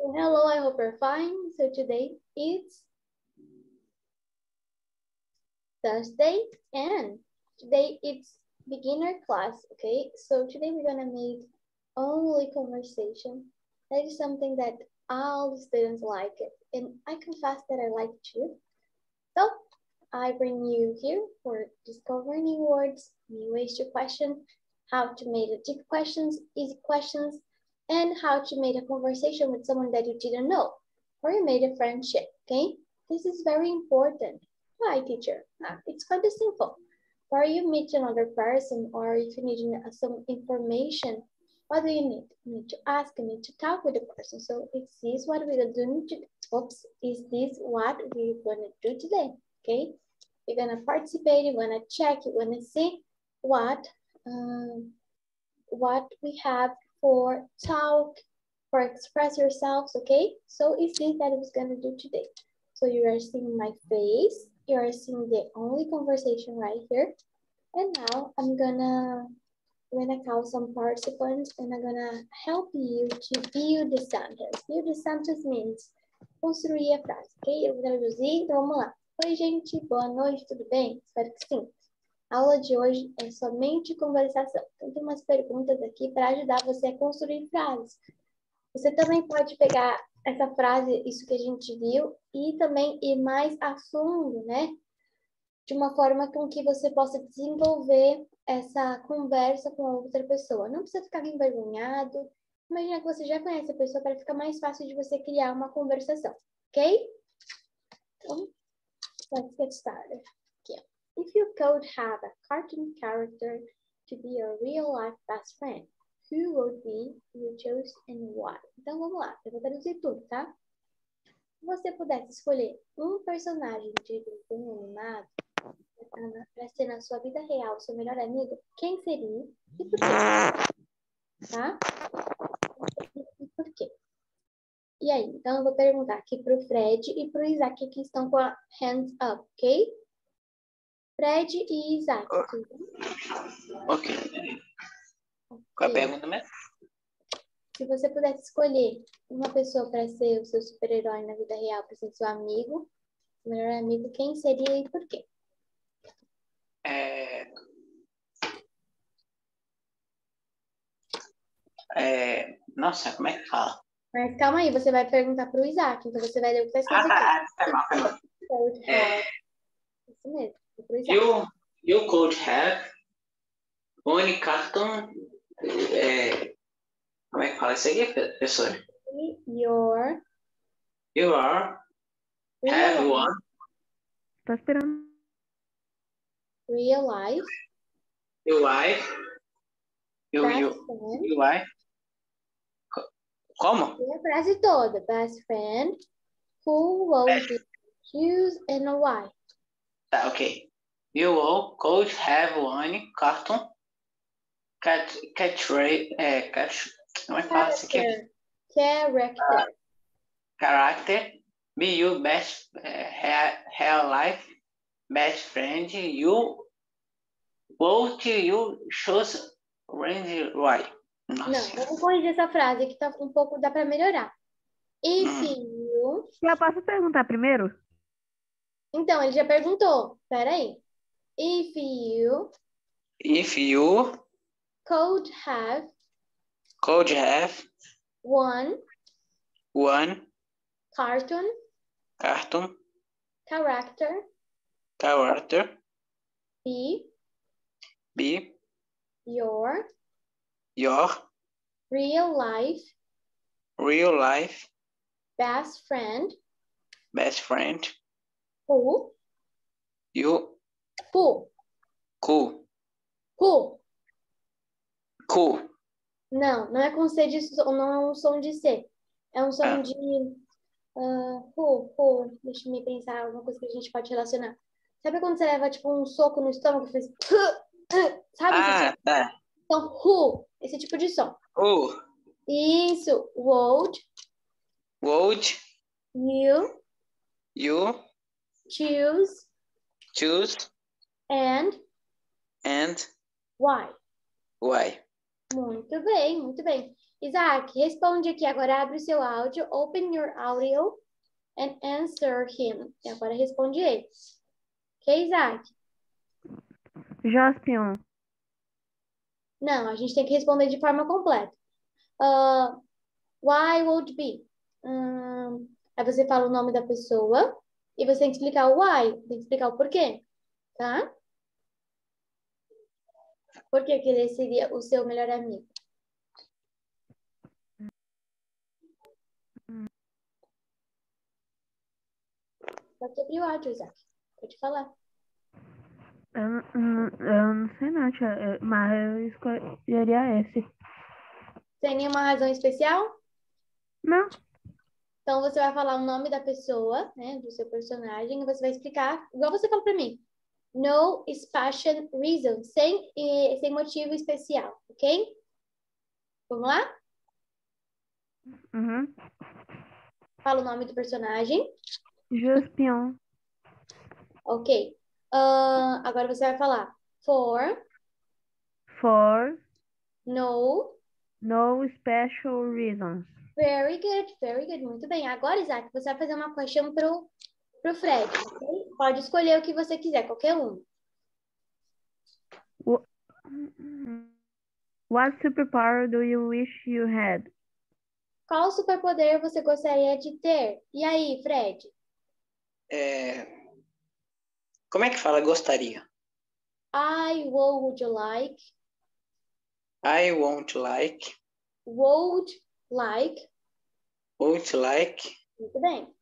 Hello, I hope you're fine. So today it's Thursday and today it's beginner class, okay? So today we're gonna make only conversation. That is something that all the students like it, and I confess that I like it too. So I bring you here for discovering new words, new ways to question, how to make a deep questions, easy questions, and how to make a conversation with someone that you didn't know, or you made a friendship, okay? This is very important. Why, teacher? It's quite simple. Or you meet another person, or if you need some information, what do you need? You need to ask, you need to talk with the person. So is this what we're doing today? Oops, is this what we're gonna do today? Okay, you're gonna participate, you're gonna check, you're gonna see what we have for talk, for express yourselves, okay? So it's this that I was gonna do today. So you are seeing my face, you are seeing the only conversation right here. And now I'm gonna call some participants and I'm gonna help you to build the sentence. Build the sentence means construir a frase, ok? Eu vou traduzir, então vamos lá. Oi, gente, boa noite, tudo bem? Espero que sim. A aula de hoje é somente conversação. Então, tem umas perguntas aqui para ajudar você a construir frases. Você também pode pegar essa frase, isso que a gente viu, e também ir mais a fundo, né? De uma forma com que você possa desenvolver essa conversa com a outra pessoa. Não precisa ficar envergonhado. Imagina que você já conhece a pessoa para ficar mais fácil de você criar uma conversação, ok? Então, let's get started. Aqui, ó. If you could have a cartoon character to be your real-life best friend, who would be you choose and why? Então, vamos lá. Eu vou traduzir tudo, tá? Se você pudesse escolher um personagem de desenho animado para ser na sua vida real seu melhor amigo, quem seria e por quê? Tá? E por quê? E aí, então eu vou perguntar aqui para o Fred e para o Isaac que estão com a hands up, ok? Fred e Isaac. Ok. Qual a pergunta mesmo? Se você pudesse escolher uma pessoa para ser o seu super-herói na vida real, para ser seu amigo, seu melhor amigo, quem seria e por quê? Nossa, como é que fala? Mas calma aí, você vai perguntar para o Isaac, então você vai ler o que está escrito aqui. Foi mal. Isso mesmo, pro Isaac. You could have one cartoon. Como é que fala isso aqui, professor? You are have one. Tá esperando. Real life. Your wife. Best Your wife. Como? E a frase toda. Best friend. Who will you choose and why? Tá, ok. You could have one cartoon. Como é que fala isso aqui? Character. Be your best real life best friend. You both you choose range why. Não, vamos corrigir essa frase que tá um pouco, dá para melhorar. If you... Eu posso perguntar primeiro? Então, ele já perguntou. Peraí. If you could have one cartoon character be your real life best friend who não é com C de som, não é um som de C. É um som de deixa eu me pensar alguma coisa que a gente pode relacionar. Sabe quando você leva tipo um soco no estômago e faz sabe esse tipo? Tá. Então, esse tipo de som. Isso. Would you choose and why? Muito bem, muito bem. Isaac, responde aqui. Agora abre o seu áudio. Open your audio and answer him. E agora responde ele. Ok, Isaac? Jaspion. Não, a gente tem que responder de forma completa. Why would be? Aí você fala o nome da pessoa e você tem que explicar o why. Tem que explicar o porquê. Tá? Por que que ele seria o seu melhor amigo? Pode abrir o áudio, Isaac. Pode falar. Eu não sei não, tia, mas eu escolheria esse. Tem nenhuma razão especial? Não. Então você vai falar o nome da pessoa, né, do seu personagem, e você vai explicar, igual você falou pra mim. No special reason, sem motivo especial, ok? Vamos lá? Uhum. Fala o nome do personagem. Jaspion. Ok. Agora você vai falar for For no. no special reasons. Very good, very good. Muito bem. Agora, Isaac, você vai fazer uma question pro Fred, ok? Pode escolher o que você quiser, qualquer um. What superpower do you wish you had? Qual superpoder você gostaria de ter? E aí, Fred? Como é que fala gostaria? I would like. I won't like. Would like. Would like. Muito bem.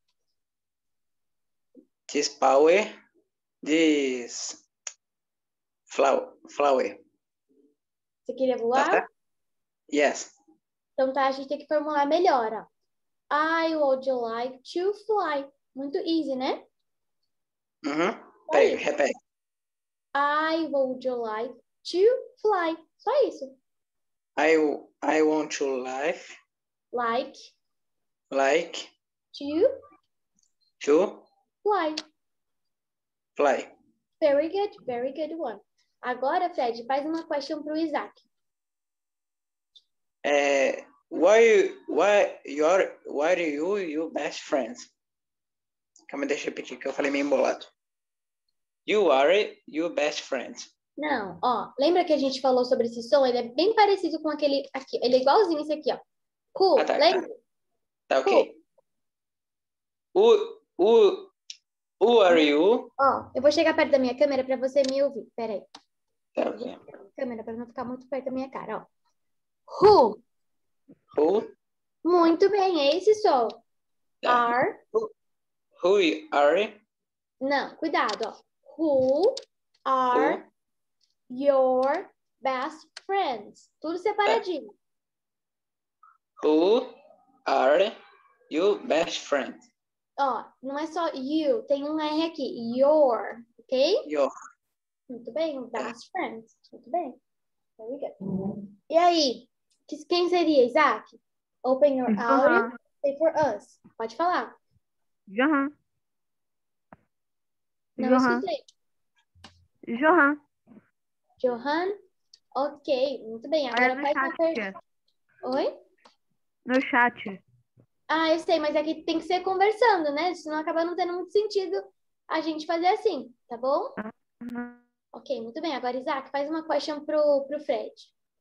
This power. This flower. Você queria Tá voar? certo? Yes. Então tá, a gente tem que formular melhor, ó. I would like to fly. Muito easy, né? Uhum. Só Peraí, isso. repete. I would like to fly. Só isso. I want to Like to fly. fly. Very good one. Agora, Fred, faz uma question pro Isaac. Why are you your best friends? Calma, deixa eu repetir que eu falei meio embolado. You are your best friends. Não, ó, lembra que a gente falou sobre esse som? Ele é bem parecido com aquele aqui. Ele é igualzinho esse aqui, ó. Cool, Tá. lembra? Tá ok. Who are you? Ó, eu vou chegar perto da minha câmera para você me ouvir. Peraí. Tá ok. Câmera para não ficar muito perto da minha cara, ó. Who? Who? Muito bem, é esse som. Tá. Are. Who are? Não, cuidado, ó. Who are your best friends? Tudo separadinho. Who are your best friends? Ó, não é só you, tem um R aqui. Your, ok? Your. Muito bem, best friends. Muito bem. Very good. E aí, quem seria, Isaac? Open your audio. Say for us. Pode falar. Johan. Não escutei. Johan. Johan. Ok, muito bem. Agora no faz chat, uma pergunta. Oi? No chat. Ah, eu sei, mas aqui tem que ser conversando, né? Senão acaba não tendo muito sentido a gente fazer assim, tá bom? Uhum. Ok, muito bem. Agora, Isaac, faz uma question pro Fred.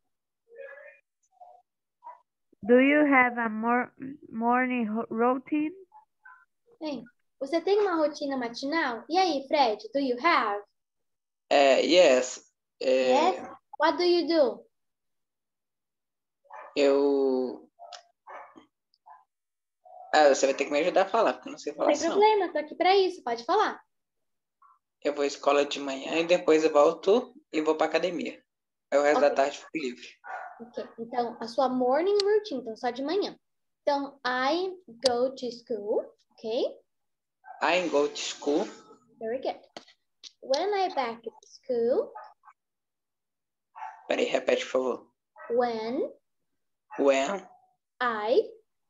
Do you have a morning routine? Bem, você tem uma rotina matinal? E aí, Fred, do you have? Yes. Yes? What do you do? Você vai ter que me ajudar a falar, porque eu não sei falar Não tem problema, tô aqui pra isso, pode falar. Eu vou à escola de manhã e depois eu volto e vou pra academia. Aí o resto da tarde fico livre. Ok, então a sua morning routine, então só de manhã. Então, I go to school, ok? I go to school. Very good. When I back to school. Peraí, repete, por favor. When I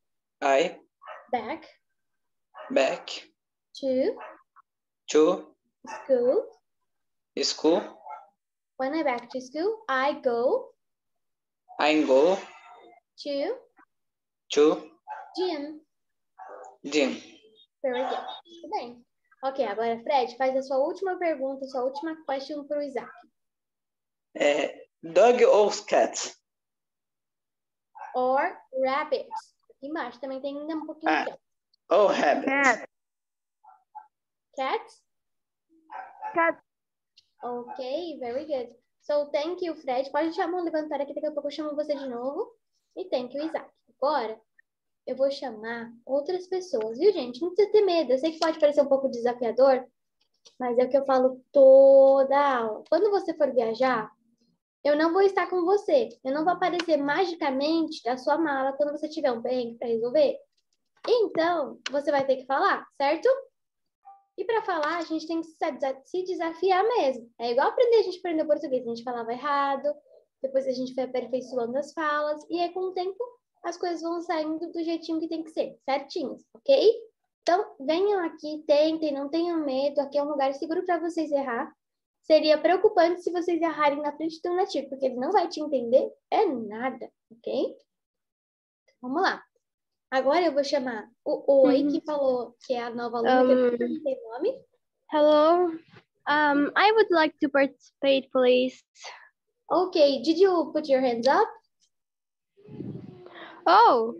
back to school. When I back to school, I go to to gym. gym. Very good. Muito bem. Ok, agora, Fred, faz a sua última pergunta, sua última question para o Isaac. Dog ou cat? Or rabbits. Aqui embaixo também tem ainda um pouquinho de Ou rabbit? Cat. cat. Cat. Ok, very good. So, thank you, Fred. Pode deixar a mão levantada aqui, daqui a pouco eu chamo você de novo. E thank you, Isaac. Agora, eu vou chamar outras pessoas, viu, gente? Não precisa ter medo. Eu sei que pode parecer um pouco desafiador, mas é o que eu falo toda a aula. Quando você for viajar, eu não vou estar com você. Eu não vou aparecer magicamente da sua mala quando você tiver um perrengue para resolver. Então, você vai ter que falar, certo? E para falar, a gente tem que se desafiar mesmo. É igual a gente aprendeu português. A gente falava errado, depois a gente foi aperfeiçoando as falas, e aí com o tempo as coisas vão saindo do jeitinho que tem que ser, certinhos, ok? Então, venham aqui, tentem, não tenham medo. Aqui é um lugar seguro para vocês errar. Seria preocupante se vocês errarem na frente do nativo, porque ele não vai te entender nada, ok? Vamos lá. Agora eu vou chamar o Oi, que falou que é a nova aluna, que não tem nome. Hello. I would like to participate, please. Ok, did you put your hands up? Oh,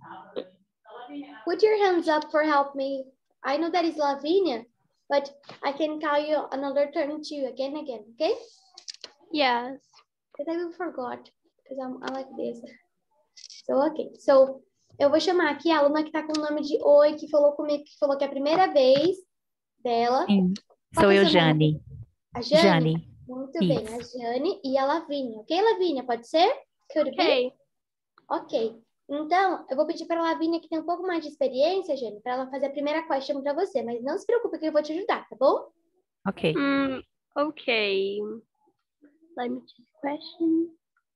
Put your hands up for help me. I know that is Lavinia, but I can call you another turn too, again, okay? yes. Because I will forgot, because I like this. So, ok. So, eu vou chamar aqui a aluna que tá com o nome de Oi, que falou comigo, que falou que é a primeira vez dela. Sim, Qual sou que é eu, o seu nome? Jane. A Jane? Jane. Muito bem, a Jane e a Lavínia. Ok, Lavínia? Pode ser? Could be? Okay. Ok. Então, eu vou pedir para a Lavínia, que tem um pouco mais de experiência, Jane, para ela fazer a primeira question para você. Mas não se preocupe que eu vou te ajudar, tá bom? Ok. Okay. Let me choose question.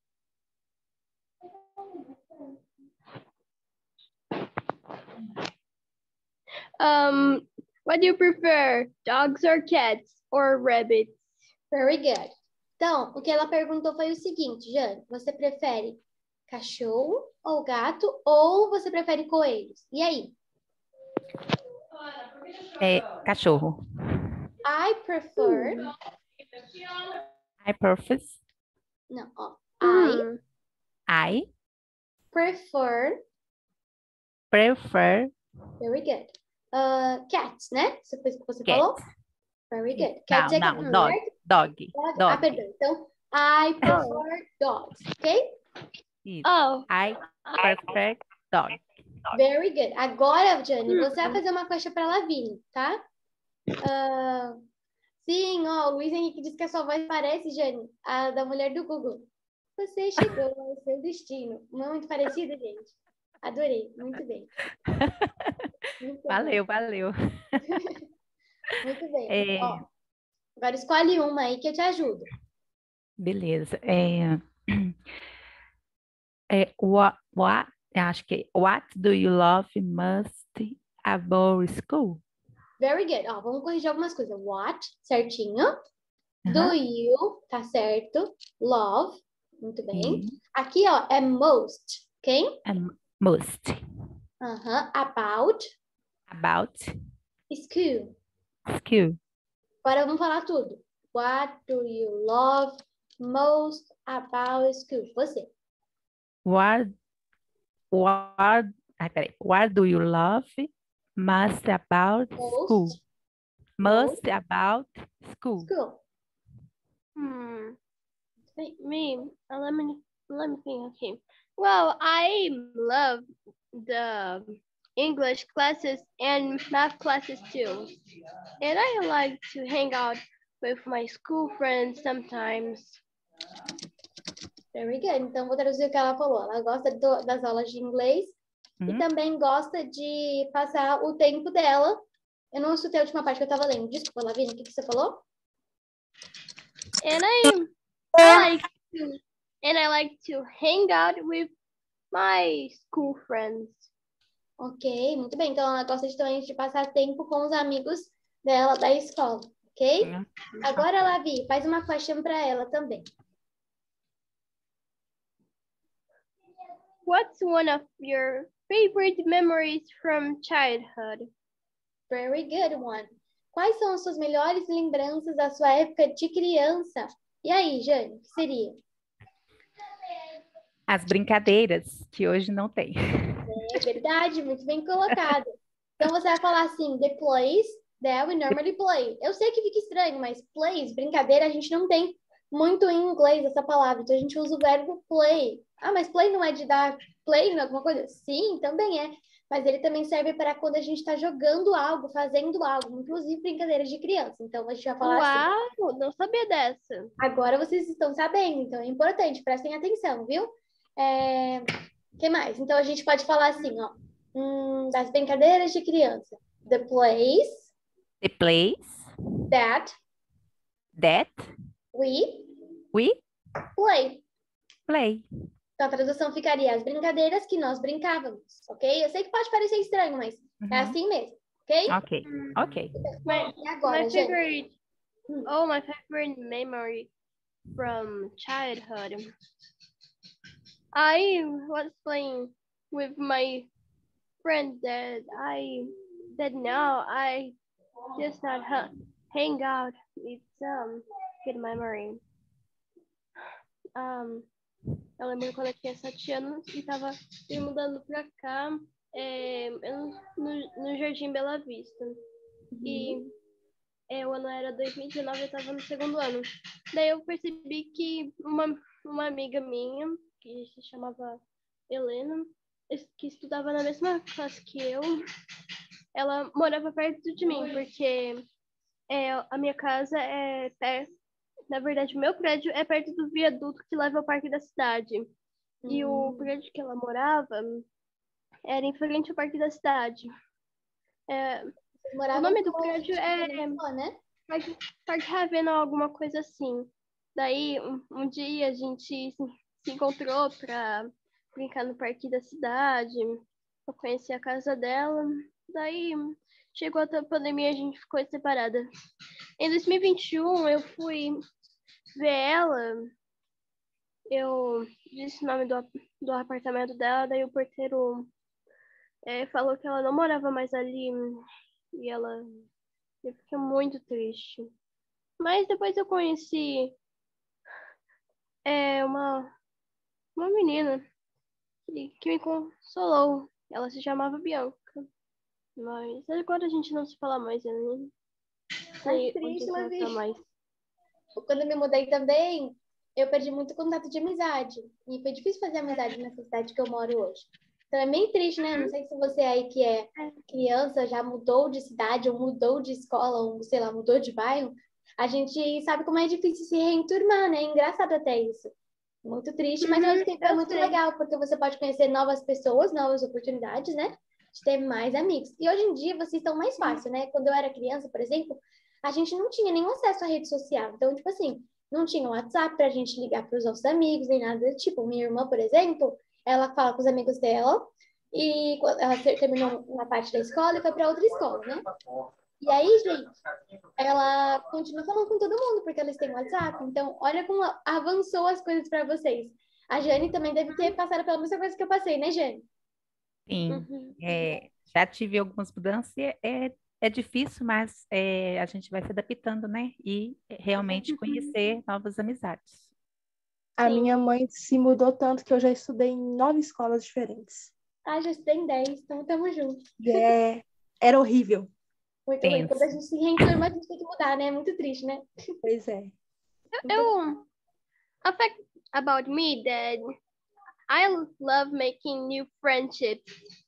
What do you prefer? Dogs or cats or rabbits? Very good. Então, o que ela perguntou foi o seguinte, Jane. Você prefere cachorro ou gato ou você prefere coelhos? E aí? Cachorro. I prefer... I prefer. Não, ó. I Prefer... prefer Very good. Cats, né? Você cat. falou? Very good. Cats Não, é não, gato, dog. certo? Dog. Ah, perdão. Então, I prefer dogs, ok? Isso. Oh, I prefer dog. Very good. Agora, Jane, você vai fazer uma question para Lavínia, tá? Sim, ó, o Luiz Henrique disse que a sua voz parece, Jane, a da mulher do Google. Você chegou ao seu destino. Muito parecida, gente. Adorei. Muito bem. Muito Valeu, valeu. Muito bem. É, Ó, agora escolhe uma aí que eu te ajudo. beleza. What do you love most about school? Very good. Ó, vamos corrigir algumas coisas. What, certinho. Do Aham. you, tá certo. Love, muito bem. E Aqui, ó, é most, ok? most About about school. school. Agora vamos falar tudo. What do you love most about school? Você. What do you love most about school? Most about school. School. Let me think. Okay. Well, I love the English classes and math classes too. And I like to hang out with my school friends sometimes. Very good. Então, vou traduzir o que ela falou. Ela gosta das aulas de inglês e também gosta de passar o tempo dela. Eu não escutei a última parte que eu estava lendo. Desculpa, Lavínia, o que você falou? And I like to hang out with my school friends. Ok, muito bem. Então, ela gosta também de passar tempo com os amigos dela da escola, ok? Agora, Lavi, faz uma question para ela também. What's one of your favorite memories from childhood? Very good one. Quais são as suas melhores lembranças da sua época de criança? E aí, Jane, o que seria? As brincadeiras, que hoje não tem. É verdade, muito bem colocado. Então você vai falar assim, the plays that we normally play. Eu sei que fica estranho, mas plays, brincadeira, a gente não tem muito em inglês essa palavra. Então a gente usa o verbo play. Ah, mas play não é de dar play em alguma coisa? Sim, também é. Mas ele também serve para quando a gente está jogando algo, fazendo algo, inclusive brincadeiras de criança. Então a gente vai falar assim. Uau, não sabia dessa. Agora vocês estão sabendo, então é importante, prestem atenção, viu? Que mais? Então a gente pode falar assim, ó, das brincadeiras de criança. The plays The place that that we we play. play. Então a tradução ficaria as brincadeiras que nós brincávamos, ok? Eu sei que pode parecer estranho, mas é assim mesmo, ok? Ok, ok. E agora, My gente? favorite, my favorite memory from childhood. I was playing with my friend that now I just not hang out. It's good memory. Eu lembro quando eu tinha 7 anos e tava me mudando pra cá, no Jardim Bela Vista. E o ano era 2019, eu tava no segundo ano. Daí eu percebi que uma amiga minha, que se chamava Helena, que estudava na mesma classe que eu, ela morava perto de mim, porque a minha casa é perto. Na verdade, o meu prédio é perto do viaduto que leva ao Parque da Cidade. E o prédio que ela morava era em frente ao Parque da Cidade. O nome do prédio é né? Parque Ravena, alguma coisa assim. Daí, um dia a gente se encontrou para brincar no Parque da Cidade. Eu conheci a casa dela. Daí, chegou a pandemia e a gente ficou separada. Em 2021, eu fui ver ela. Eu disse o nome do apartamento dela. Daí o porteiro falou que ela não morava mais ali. E eu fiquei muito triste. Mas depois eu conheci uma menina que me consolou. Ela se chamava Bianca. Mas agora a gente não se fala mais. Eu nem sei triste, onde ela tá mais. Quando eu me mudei também, eu perdi muito contato de amizade. E foi difícil fazer amizade nessa cidade que eu moro hoje. Então é meio triste, né? Não sei se você aí que é criança já mudou de cidade, ou mudou de escola, ou sei lá, mudou de bairro. A gente sabe como é difícil se reenturmar, né? É engraçado até isso. Muito triste, mas ao mesmo tempo é muito legal, porque você pode conhecer novas pessoas, novas oportunidades, né? De ter mais amigos. E hoje em dia vocês estão mais fácil, né? Quando eu era criança, por exemplo, a gente não tinha nenhum acesso à rede social. Então, tipo assim, não tinha WhatsApp pra gente ligar pros nossos amigos, nem nada do tipo. Minha irmã, por exemplo, ela fala com os amigos dela e ela terminou uma parte da escola e foi para outra escola, né? E aí, gente, ela continua falando com todo mundo porque eles têm WhatsApp. Então, olha como avançou as coisas para vocês. A Jane também deve ter passado pela mesma coisa que eu passei, né, Jane? Sim, já tive algumas mudanças e é difícil, mas a gente vai se adaptando, né? E realmente conhecer novas amizades. A minha mãe se mudou tanto que eu já estudei em 9 escolas diferentes. Ah, já estudei em 10, então tamo junto. Era horrível. Muito bem. Quando a gente se reenturma, a gente tem que mudar, né? É muito triste, né? Pois é. A fact about me that I love making new friendships.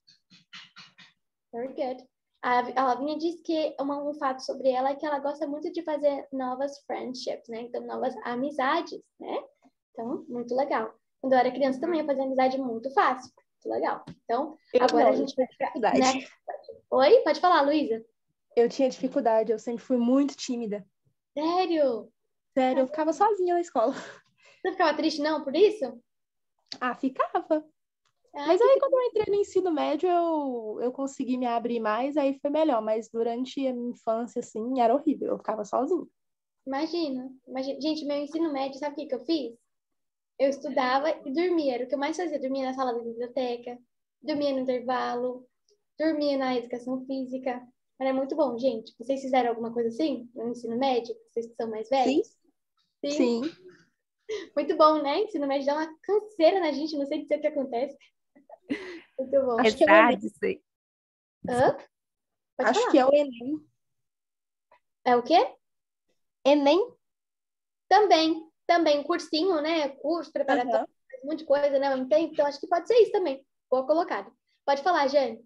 Very good. A Lavínia disse que um fato sobre ela é que ela gosta muito de fazer novas friendships, né? Então, novas amizades, né? Então, muito legal. Quando eu era criança também eu fazia amizade muito fácil. Muito legal. Então, agora a gente vai ficar... dificuldade. Oi? Pode falar, Luísa. Eu tinha dificuldade, eu sempre fui muito tímida. Sério? Sério, eu ficava sozinha na escola. Você ficava triste não por isso? Ah, ficava. Mas aí quando eu entrei no ensino médio, eu consegui me abrir mais, aí foi melhor. Mas durante a minha infância, assim, era horrível. Eu ficava sozinha. Imagina. Gente, meu ensino médio, sabe o que eu fiz? eu estudava e dormia. Era o que eu mais fazia. Dormia na sala da biblioteca, dormia no intervalo, dormia na educação física. Era muito bom, gente. Vocês fizeram alguma coisa assim no ensino médio? Vocês que são mais velhos? Sim. Muito bom, né? Ensino médio dá uma canseira na gente, não sei dizer o que acontece. Muito bom. Acho que é o Apesar Enem. de ser... Hã? Pode Acho falar. que é o Enem. É o quê? Enem? Também, cursinho, né? Curso preparatório, um monte de coisa, né? Então, acho que pode ser isso também. Boa colocado. Pode falar, Jane.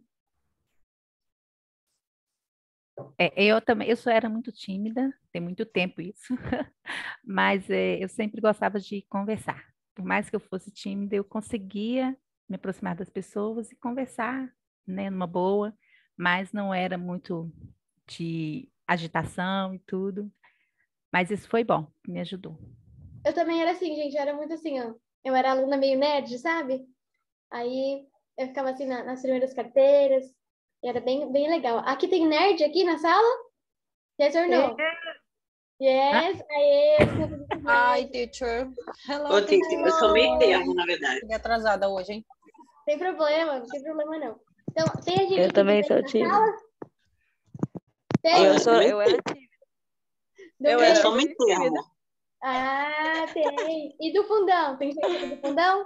Eu também, eu só era muito tímida, tem muito tempo isso, mas eu sempre gostava de conversar. Por mais que eu fosse tímida, eu conseguia me aproximar das pessoas e conversar, né, numa boa, mas não era muito de agitação e tudo. Mas isso foi bom, me ajudou. Eu também era assim, gente. Eu era muito assim, ó. Eu era aluna meio nerd, sabe? Aí eu ficava assim nas primeiras carteiras. E era bem legal. Aqui tem nerd aqui na sala? Yes or no? Yes, aê. Hi, teacher. Hello, Ô, Titi, eu sou meio termo, na verdade. Cheguei atrasada hoje, hein? Tem problema, não tem problema não. Então, tem a gente Eu aqui também que sou vem na tímida. sala? Tem? Eu era tímida. Do Eu meio? era Eu sou meio bem tímida. termo. Ah, tem. E do fundão? Tem gente aqui do fundão?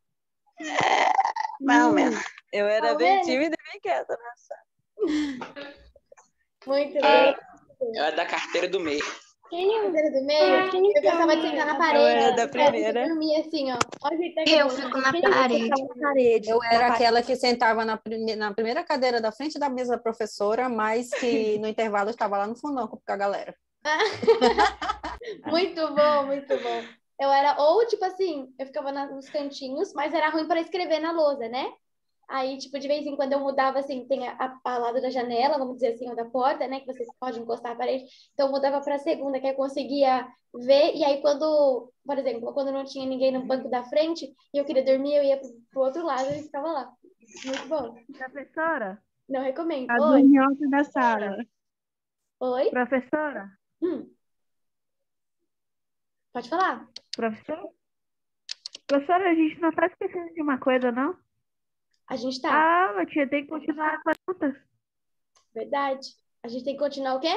Mais ou menos. Eu era Tá bem vendo? tímida e bem quieta nessa. Muito Eu bem. era da carteira do meio. Quem é o do meio? Eu gostava de sentar na parede. Eu era da primeira. Eu dormia assim, ó. Olha o jeito que Eu fico na parede. Na parede. Eu era aquela que sentava na primeira cadeira da frente da mesa da professora, mas que no intervalo estava lá no fundão com a galera. Muito bom, muito bom. Eu era, ou tipo assim, eu ficava nos cantinhos, mas era ruim para escrever na lousa, né? Aí, tipo, de vez em quando eu mudava, assim, tem a lado da janela, vamos dizer assim, ou da porta, né? Que vocês podem encostar a parede. Então, eu mudava para a segunda, que eu conseguia ver. E aí, quando, por exemplo, quando não tinha ninguém no banco da frente e eu queria dormir, eu ia pro outro lado e ficava lá. Muito bom. Professora, Não recomendo. a Oi. dorminhoca da sala. Oi? Professora, Pode falar. professora? Professora, a gente não tá esquecendo de uma coisa, não? A gente tá. Ah, mas tia, tem que continuar a pergunta. Verdade. A gente tem que continuar o quê?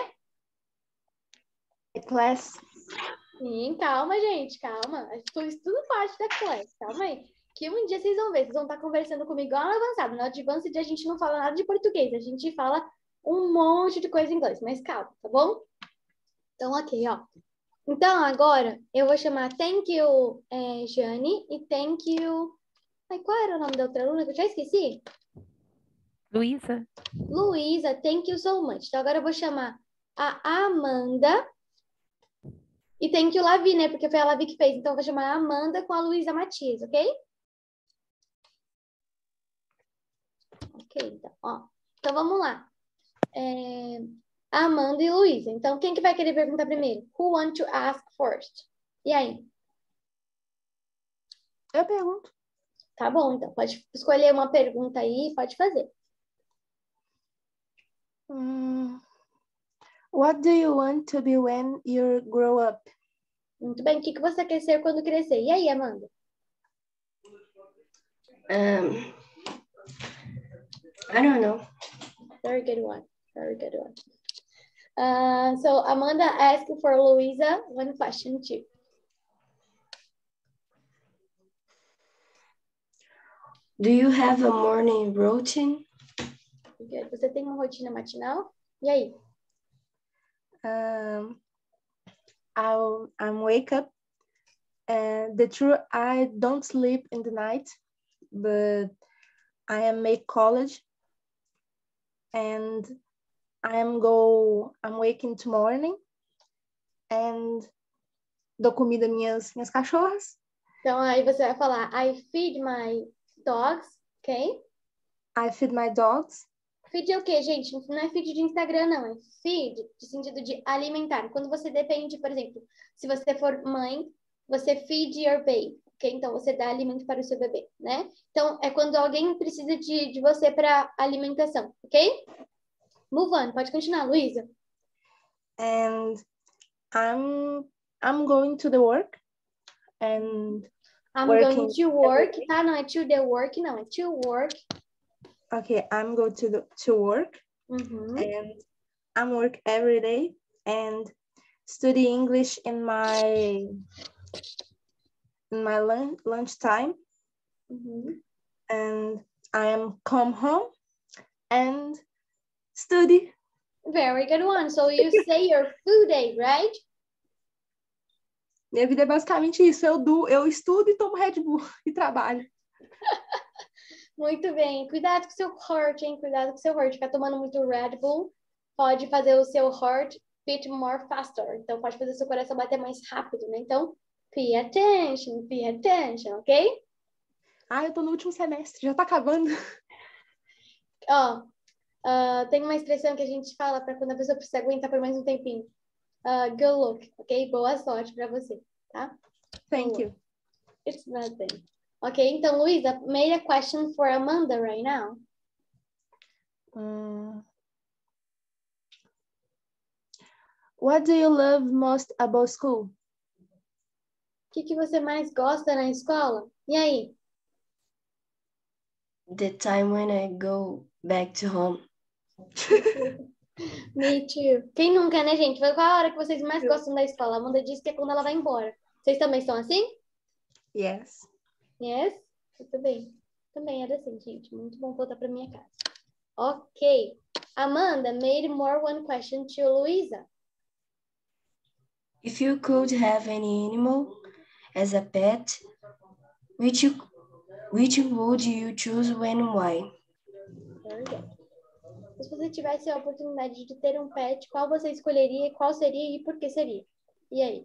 Class. Sim, calma, gente, calma. Isso tudo parte da classe, calma aí. Que um dia vocês vão ver, vocês vão estar conversando comigo igual no avançado. No advanced a gente não fala nada de português, a gente fala um monte de coisa em inglês, mas calma, tá bom? Então, ok, ó. Então, agora eu vou chamar thank you, Jane, e thank you... Ai, qual era o nome da outra aluna que eu já esqueci? Luísa, Luísa, thank you so much. Então, agora eu vou chamar a Amanda e thank you Lavi, né? Porque foi a Lavi que fez. Então, eu vou chamar a Amanda com a Luísa Matias, ok? Ok, então, ó. Então, vamos lá. Amanda e Luísa. Então, quem que vai querer perguntar primeiro? Who want to ask first? E aí? Eu pergunto. Tá bom, então. Pode escolher uma pergunta aí, pode fazer. What do you want to be when you grow up? Muito bem. O que você quer ser quando crescer? E aí, Amanda? I don't know. Very good one. Very good one. So Amanda asked for Luisa one question too. Do you have a morning routine? Good. Você tem uma rotina matinal? E aí? I'm wake up and the truth, I don't sleep in the night, but I am make college and I'm waking to morning and dou comida minhas cachorras. Então aí você vai falar I feed my dogs, ok? I feed my dogs. Feed é o quê, gente? Não é feed de Instagram, não. É feed no sentido de alimentar. Quando você depende, por exemplo, se você for mãe, você feed your baby, ok? Então, você dá alimento para o seu bebê, né? Então, é quando alguém precisa de você para alimentação, ok? Move on. Pode continuar, Luísa. And I'm going to the work and I'm Working going to work, tá? Não é to the work, não. É to work. Okay, I'm going to work Uhum. and I'm work every day and study English in my lunch time. Uhum. And I am come home and study. Very good one. So you say your food day, right? Minha vida é basicamente isso. Eu estudo e tomo Red Bull e trabalho. Muito bem. Cuidado com o seu heart, hein? Cuidado com o seu heart. Ficar tomando muito Red Bull pode fazer o seu heart beat more faster. Então, pode fazer o seu coração bater mais rápido, né? Então, pay attention, ok? Eu tô no último semestre, já tá acabando. Ó, tem uma expressão que a gente fala para quando a pessoa precisa aguentar por mais um tempinho. Good luck, ok? Boa sorte para você, tá? Thank you. It's nothing. Ok, então, Luisa, made a question for Amanda right now. What do you love most about school? O que você mais gosta na escola? E aí? The time when I go back to home. Me too. Quem nunca, né, gente? Qual a hora que vocês mais gostam da escola? A Amanda disse que é quando ela vai embora. Vocês também são assim? Yes. Yes? Muito bem. Também era assim, gente. Muito bom voltar para minha casa. Ok. Amanda made more one question to Luisa. If you could have any animal as a pet, which would you choose when and why? Very good. Se você tivesse a oportunidade de ter um pet, qual você escolheria, qual seria e por que seria? E aí?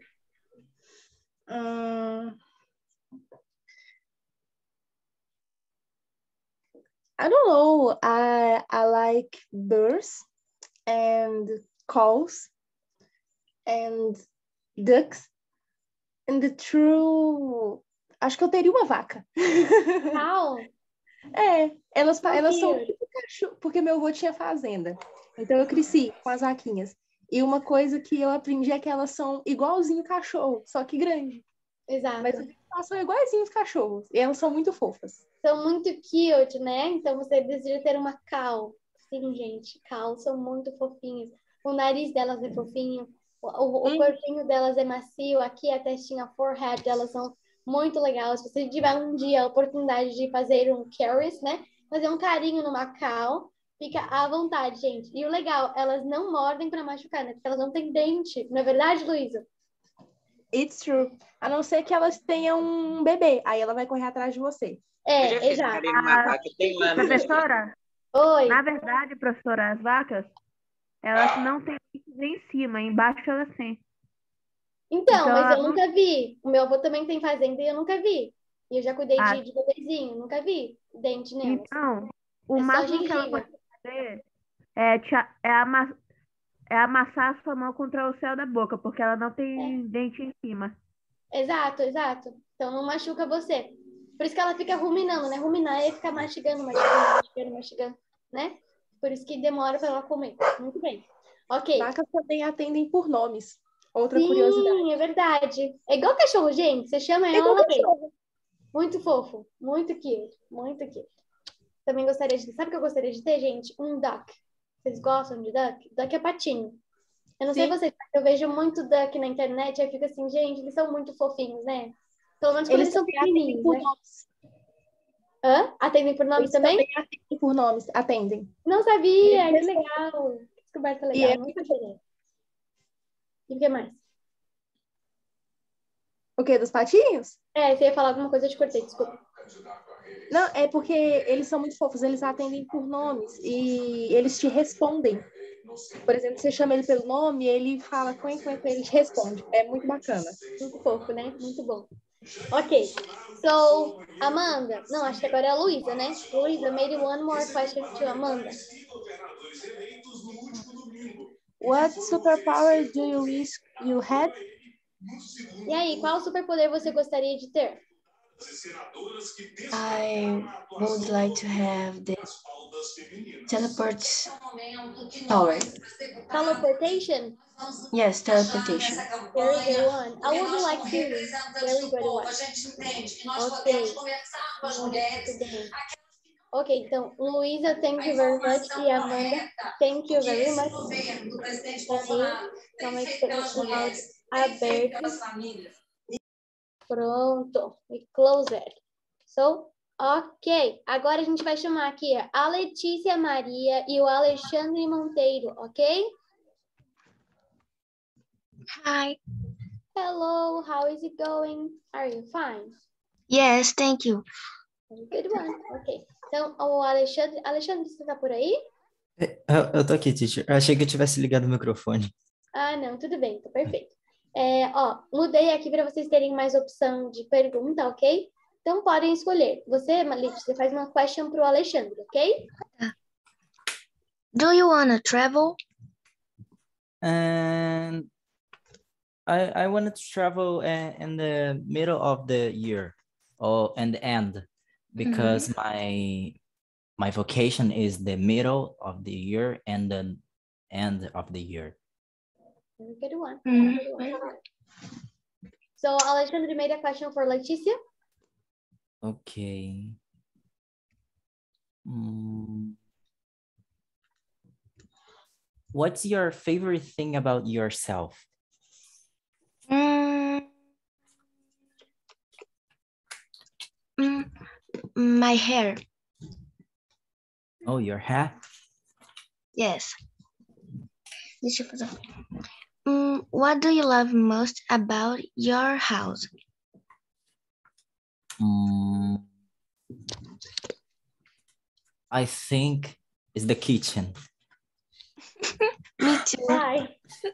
I don't know. I like birds and cows and ducks. And the true... Acho que eu teria uma vaca. Cow? Elas são cute. tipo cachorro, porque meu avô tinha fazenda. Então eu cresci com as vaquinhas. E uma coisa que eu aprendi é que elas são igualzinho cachorro, só que grande. Exato. Mas elas são iguaizinho os cachorros. E elas são muito fofas. São muito cute, né? Então você deseja ter uma cow. Sim, gente. Cows são muito fofinhas. O nariz delas é fofinho. O corpinho delas é macio. Aqui a testinha, a forehead delas são muito legais. Se você tiver um dia a oportunidade de fazer um caress, né? Fazer um carinho numa cow, fica à vontade, gente. E o legal, elas não mordem para machucar, né? Porque elas não têm dente. Não é verdade, Luísa? It's true. A não ser que elas tenham um bebê. Aí ela vai correr atrás de você. Eu já fiz Exato. carinho numa vaca, tem lá no Professora, Oi. na verdade, professora, as vacas, elas não têm dentes em cima, embaixo elas têm. Então, mas eu elas não- nunca vi. O meu avô também tem fazenda e eu nunca vi. E eu já cuidei Ah. de bebezinho, nunca vi dente nelas. Então, o É só máximo que ela gengiva. pode fazer é amassar a sua mão contra o céu da boca, porque ela não tem dente em cima. Exato, exato. Então não machuca você. Por isso que ela fica ruminando, né? Ruminar é ficar mastigando, né? Por isso que demora para ela comer. Muito bem. Ok. Vacas também atendem por nomes. Outra Sim, curiosidade. é verdade. É igual cachorro, gente. Você chama É ela, igual ela vem. cachorro. Muito fofo. Muito cute. Muito cute. Também gostaria de ter. Sabe o que eu gostaria de ter, gente? Um duck. Vocês gostam de duck? Duck é patinho. Eu não sei Sim. vocês, mas eu vejo muito duck na internet e eu fico assim, gente, eles são muito fofinhos, né? Pelo menos quando eles são também atendem pequenininhos, por né? nomes. Atendem por nomes Eles também? atendem por nomes. Atendem. Não sabia, Eles que legal. Que descoberta E legal. é Não sabia. E o que mais? O quê? Dos patinhos? Você ia falar alguma coisa, eu te cortei, desculpa. Não, é porque eles são muito fofos. Eles atendem por nomes e eles te respondem. Por exemplo, você chama ele pelo nome, ele fala ele te responde. É muito bacana. Muito fofo, né? Muito bom. Ok. So, Amanda. Não, acho que agora é a Luísa, né? Luísa, made one more question to Amanda. What superpower do you wish you had? E aí, qual superpoder você gostaria de ter? I would like to have the teleport power. Teleportation. Yes, teleportation. Very good one. I would like to. Very good one. Ok. Muito bem. Ok, então, Luísa, thank you very much. E Amanda, thank you very much. Peraí, calma aí que tem um áudio aberto. Pronto, we close it. So, ok. Agora a gente vai chamar aqui a Letícia Maria e o Alexandre Monteiro, ok? Hi. Hello, how is it going? Are you fine? Yes, thank you. Good one. Ok. Então, o Alexandre, você tá por aí? Eu tô aqui, teacher. Eu achei que eu tivesse ligado o microfone. Ah, não, tudo bem, tá perfeito. Mudei aqui para vocês terem mais opção de pergunta, ok? Então, podem escolher. Você, Malik, você faz uma question pro Alexandre, ok? Do you wanna travel? And I wanted to travel in the middle of the year or and the end because my vacation is the middle of the year and the end of the year. Very good one. Good one. So, Alexandre made a question for Leticia. Okay. What's your favorite thing about yourself? My hair. Oh, your hair? Yes. What do you love most about your house? I think it's the kitchen. Me too. Why?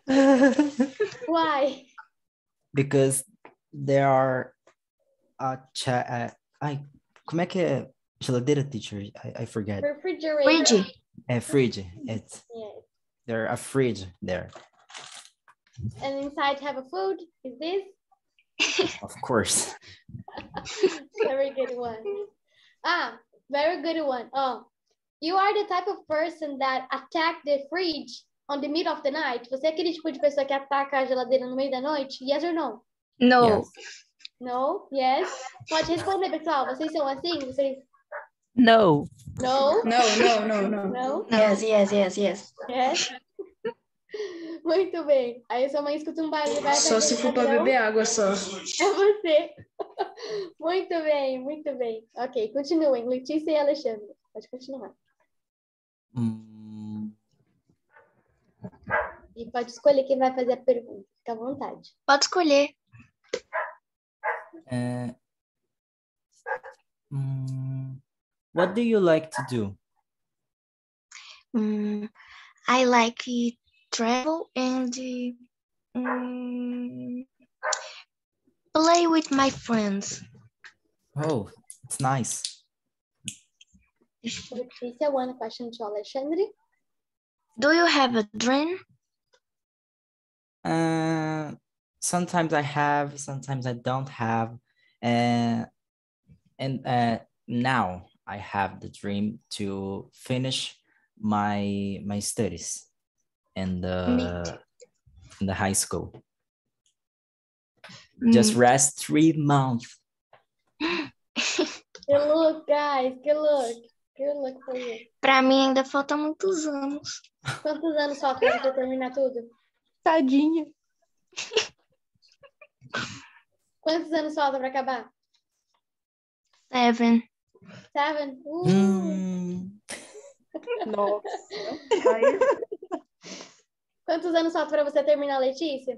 Why? Because there are como é que é geladeira, teacher? I forget. Refrigerator. Fridge. It's Yes. there a fridge there. And inside have a food. Is this? Of course. Very good one. Very good one. You are the type of person that attack the fridge on the middle of the night. Você é aquele tipo de pessoa que ataca a geladeira no meio da noite? Yes or no? No. Yes. No? Yes? Pode responder, pessoal. Vocês são assim? Vocês... No. No? No. No? Yes. Yes? Muito bem. Aí sua mãe escuta um barulho e vai Só se for para beber água só. É você. Muito bem, muito bem. Ok, continuem. Letícia e Alexandre. Pode continuar. E pode escolher quem vai fazer a pergunta. Fica à vontade. Pode escolher. What do you like to do? I like travel and play with my friends. Oh, it's nice. Letícia, one question to Alexandre. Do you have a dream? Sometimes I have, sometimes I don't have. And now I have the dream to finish my studies in the high school. Just rest 3 months. Good look, guys. Good look. Good look for you. Pra mim ainda faltam muitos anos. Quantos anos falta pra você terminar tudo? Tadinha. Quantos anos falta pra acabar? 7. 7? Nossa. Quantos anos falta pra você terminar, Letícia?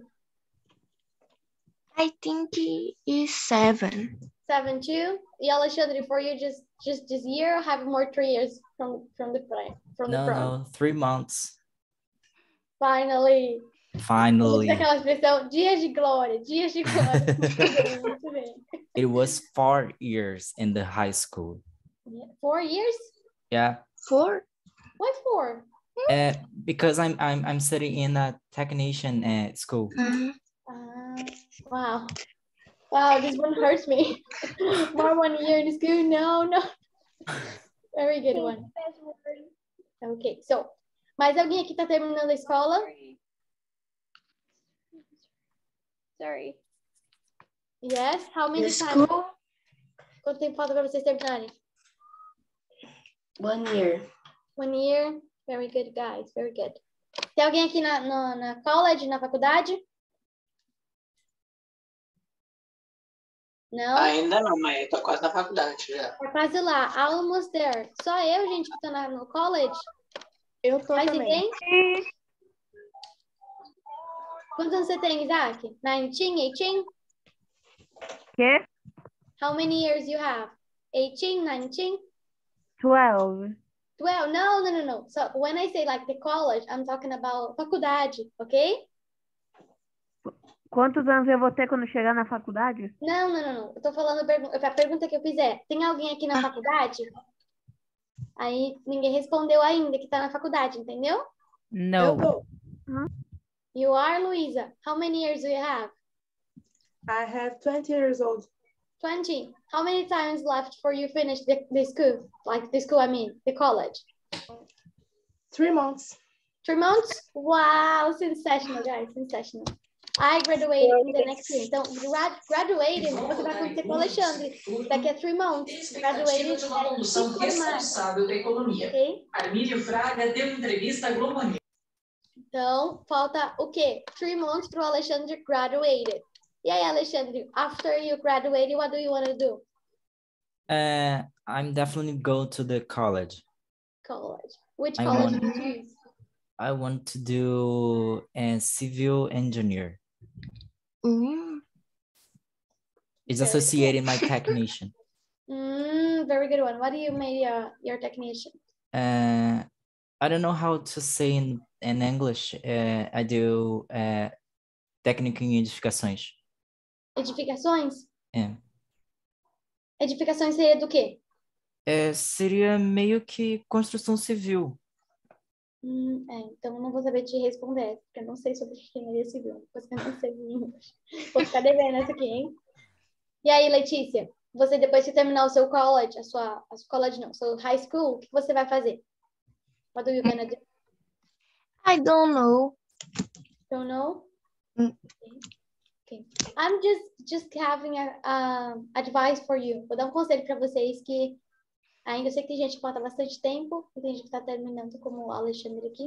I think it's 7. 7 too? E Alexandre, for you just this year, have more 3 years from the front. No, 3 months. Finally. Finally. Aquela expressão, dias de glória, dias de glória. Muito bem. It was 4 years in the high school. 4 years? Yeah. 4? Why 4? Because I'm studying in a technician school. Wow. Wow, this one hurts me. More 1 year in school? No. Very good one. Okay, so, mais alguém aqui tá terminando a escola? Sorry. Yes, how many The times? school, Quanto tempo falta para vocês terminarem? 1 year. 1 year? Very good, guys, very good. Tem alguém aqui na college, na faculdade? Não? Ainda não, mas eu tô quase na faculdade já. Tá quase lá, almost there. Só eu, gente, que tô no college? Eu tô Mais também. ninguém? Quantos anos você tem, Isaac? 19, 18? Quê? How many years you have? 18, 19? 12. 12? No. So when I say like the college, I'm talking about faculdade, ok? Quantos anos eu vou ter quando chegar na faculdade? Não. Eu tô falando a pergunta que eu fiz é, tem alguém aqui na faculdade? Aí ninguém respondeu ainda que tá na faculdade, entendeu? Eu No. tô. You are, Luisa. How many years do you have? I have 20 years old. 20. How many times left for you finish the school? Like the school, I mean, the college. 3 months. 3 months? Wow, sensational, guys, sensational. I graduated in the next year. Então, graduating, você vai acontecer com o Alexandre. Daqui a 3 months. Graduating de uma condução responsável da economia. Ok? Armínio Fraga deu entrevista à Globo News. Então, falta o quê? 3 months para o Alexandre graduated. E aí, Alexandre, after you graduated, what do you want to do? I'm definitely go to the college. College. Which I college want- do you choose? I want to do a civil engineer. It's Very associated my technician. Very good one. What do you make your technician? I don't know how to say in English. I do técnico em edificações. Edificações? É. Edificações seria do quê? Seria meio que construção civil. Então eu não vou saber te responder, porque eu não sei sobre engenharia civil, coisa que eu não sei nenhuma. Vou ficar devendo essa aqui, hein? E aí, Letícia, você depois de terminar o seu college, a sua college não, seu high school, o que você vai fazer? What are you gonna do? I don't know. Don't know? Okay. I'm just having a advice for you. Vou dar um conselho para vocês que ainda eu sei que tem gente que falta bastante tempo, e tem gente que está terminando, como o Alexandre aqui.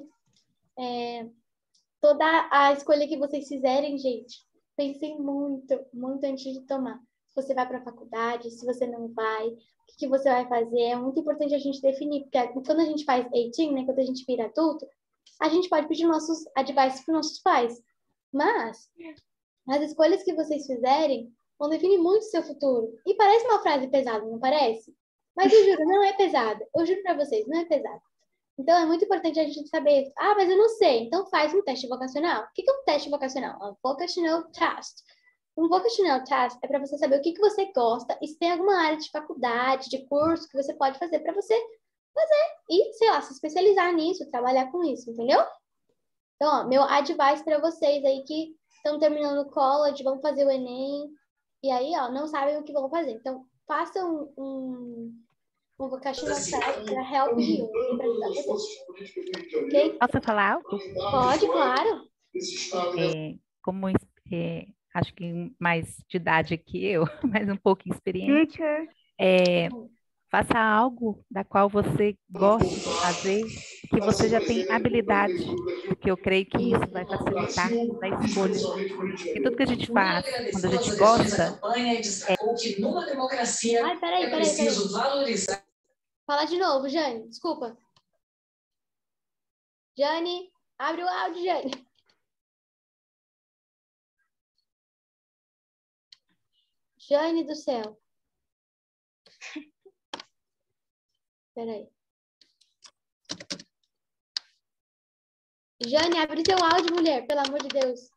Toda a escolha que vocês fizerem, gente, pensem muito, muito antes de tomar. Se você vai para a faculdade, se você não vai, o que você vai fazer. É muito importante a gente definir, porque quando a gente faz 18, né, quando a gente vira adulto, a gente pode pedir nossos advice para nossos pais. Mas as escolhas que vocês fizerem vão definir muito o seu futuro. E parece uma frase pesada, não parece? Mas eu juro, não é pesada. Eu juro para vocês, não é pesada. Então, é muito importante a gente saber. Mas eu não sei. Então, faz um teste vocacional. O que é um teste vocacional? Um vocational test. Um vocational test é para você saber o que você gosta e se tem alguma área de faculdade, de curso que você pode fazer para você fazer. E, sei lá, se especializar nisso, trabalhar com isso, entendeu? Então, ó, meu advice para vocês aí que estão terminando o college, vão fazer o Enem, e aí, ó, não sabem o que vão fazer. Então, façam um vocational test para help you, para ajudar vocês. Ok? Posso falar algo? Pode, claro. Como acho que mais de idade que eu, mas um pouco experiente. Teacher. Faça algo da qual você gosta de fazer, que você já tem habilidade, porque eu creio que isso vai facilitar a escolha. Porque tudo que a gente faz, quando a gente gosta... que numa democracia peraí. preciso valorizar. Fala de novo, Jane, desculpa. Jane, abre o áudio, Jane. Jane do céu. Peraí. Jane, abre teu áudio, mulher, pelo amor de Deus.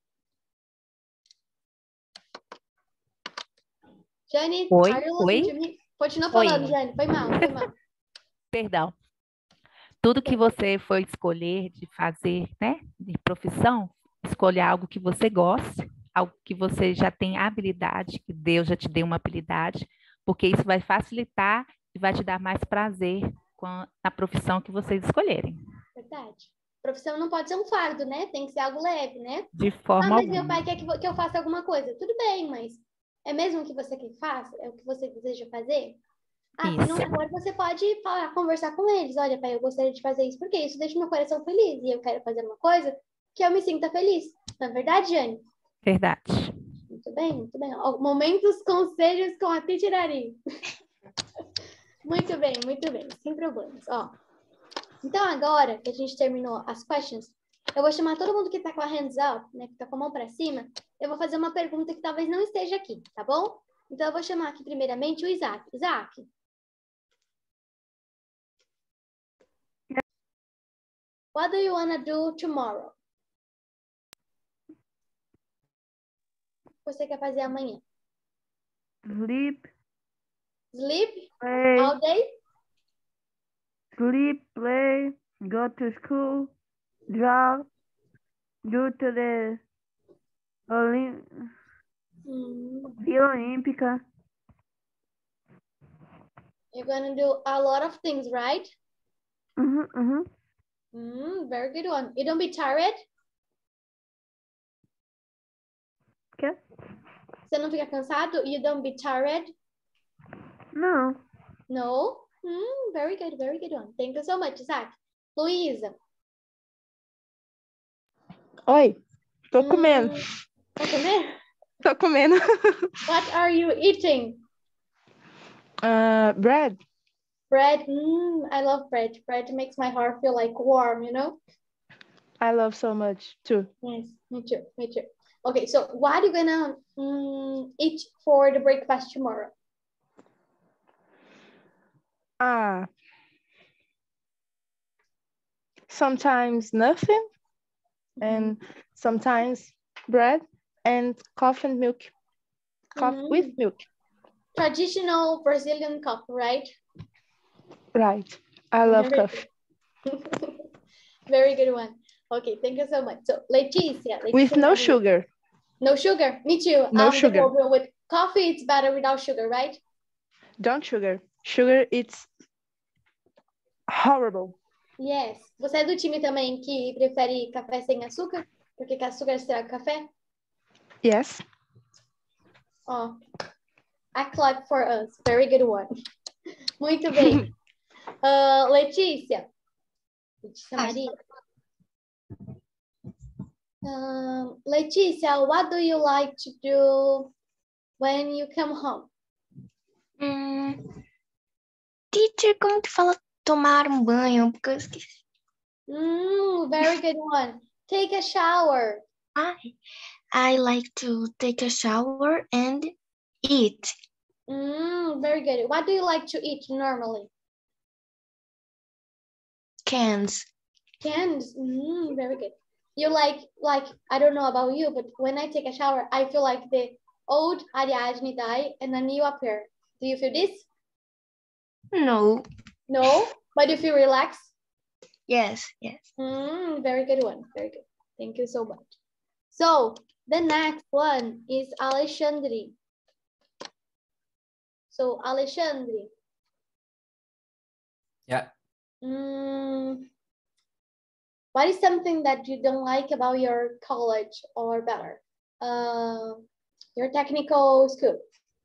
Jane, Oi? Continua falando, Jane. Foi mal. Perdão. Tudo que você for escolher de fazer, né, de profissão, escolha algo que você goste algo que você já tem habilidade, que Deus já te deu uma habilidade, porque isso vai facilitar e vai te dar mais prazer na profissão que vocês escolherem. Verdade. Profissão não pode ser um fardo, né? Tem que ser algo leve, né? De Ah, forma mas meu alguma. pai quer que eu faça alguma coisa. Tudo bem, mas é mesmo o que você quer que faça? É o que você deseja fazer? Ah, se não Isso. for, você pode falar, conversar com eles. Olha, pai, eu gostaria de fazer isso porque isso deixa meu coração feliz. E eu quero fazer uma coisa que eu me sinta feliz. Não é verdade, Jane? Verdade. Muito bem, muito bem. Ó, momentos conselhos com a Teacher Ari. Muito bem, sem problemas. Ó. Então, agora que a gente terminou as questions, eu vou chamar todo mundo que tá com a hands up, né, que tá com a mão para cima, eu vou fazer uma pergunta que talvez não esteja aqui, tá bom? Então, eu vou chamar aqui primeiramente o Isaac. Isaac. What do you wanna do tomorrow? O que você quer fazer amanhã? Sleep, Sleep play, all day? sleep, play, go to school, draw, go to the Vila Olímpica. You're gonna do a lot of things, right? Very good one. You don't be tired? Quê? Você não fica cansado? You don't be tired? Não. No? Very good one. Thank you so much, Isaac. Luísa. Oi, tô comendo. Tá comendo? Tô comendo. What are you eating? Bread. Bread. I love bread. Bread makes my heart feel like warm, you know? I love so much too. Yes, me too. Okay, so what are you gonna eat for the breakfast tomorrow? Sometimes nothing, and sometimes bread and coffee and milk. Coffee with milk. Traditional Brazilian coffee, right? Right. I love coffee. Very good one. Okay, thank you so much. So, Leticia. With no sugar. No sugar. Me too. No sugar. With coffee, it's better without sugar, right? Don't sugar. Sugar, it's horrible. Yes. Você é do time também que prefere café sem açúcar? Porque açúcar estraga café? Yes. Oh, I clap for us. Very good one. Muito bem. Letícia. Letícia Maria. Letícia, what do you like to do when you come home? Teacher, como que fala tomar um banho? Porque eu esqueci. Very good one. Take a shower. I like to take a shower and eat. Very good. What do you like to eat normally? Cans. Cans. Very good. You like I don't know about you, but when I take a shower, I feel like the old Ariadne died and a new appear. Do you feel this? No. No? But you feel relaxed? Yes. Very good one. Very good. Thank you so much. So the next one is Alexandre. So Alexandre. Yeah. What is something that you don't like about your college or better? Your technical school?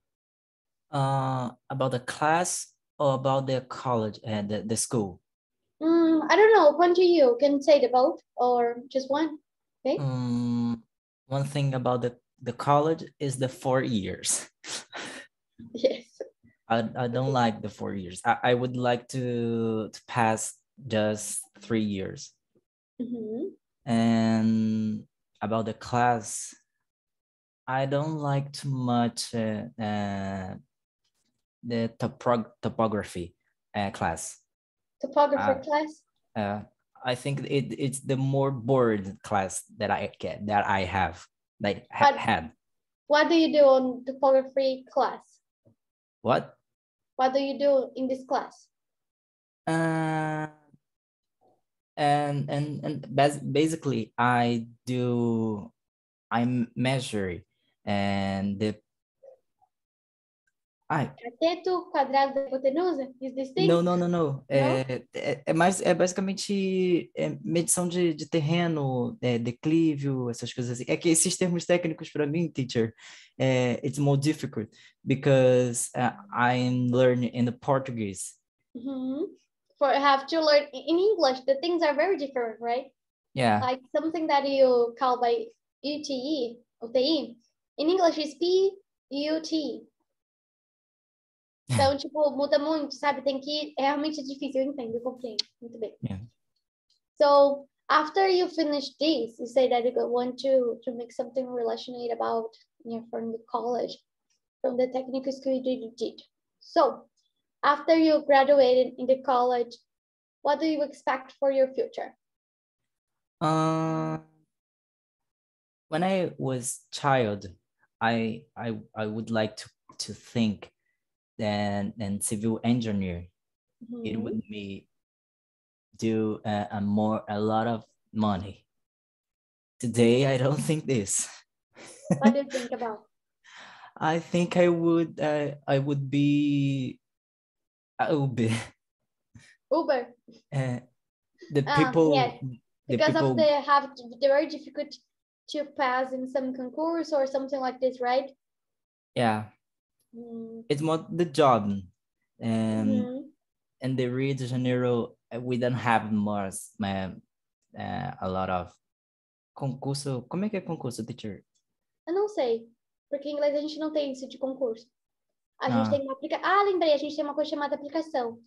About the class or about the college and the school? I don't know. One to you. Can say the both or just one. Okay. One thing about the college is the 4 years. Yes. I don't like the 4 years. I would like to pass just 3 years. And about the class, I don't like too much the topography class. Topography class? I think it's the more bored class that I have had. What do you do on topography class? What? What do you do in this class? And basically I do I'm measuring and Cateto, quadrado da hipotenusa? Is this thing? não. Não? É basicamente medição de terreno, declívio, essas coisas assim. É que esses termos técnicos para mim, teacher, it's more difficult because I'm learning in the Portuguese. For have to learn in English, the things are very different, right? Yeah. Like something that you call by UTE, UTI, in English is PUT. Então, tipo, muda muito, sabe? Tem que... É realmente difícil, eu entendo, eu compreendo. Muito bem. Yeah. So, after you finish this, you say that you want to make something relationate about, from the college, from the technical school you did. So, after you graduated in the college, what do you expect for your future? When I was child, I would like to think then civil engineer. It would be do a lot of money. Today I don't think this. What do you think about? I think I would be Uber. The people. Yes, because people, of they very difficult to pass in some concourse or something like this, right? Yeah. It's more the job, and in the Rio de Janeiro we don't have more a lot of concurso. Como é que é concurso, teacher? Eu não sei, porque em inglês a gente não tem isso de concurso. A gente tem uma lembrei, a gente tem uma coisa chamada aplicação.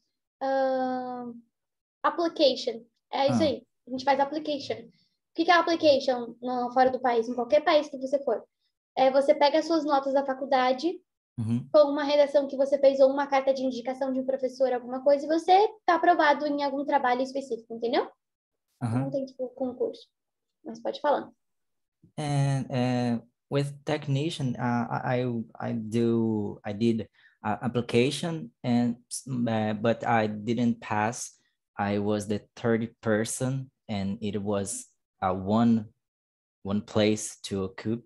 Application. É isso aí. A gente faz application. O que é application fora do país? Em qualquer país que você for. Você pega as suas notas da faculdade, com uma redação que você fez ou uma carta de indicação de um professor, alguma coisa, e você está aprovado em algum trabalho específico, entendeu? Não tem tipo concurso. Mas pode falar. And with technician, I did application but I didn't pass. I was the third person, and it was one place to occupy.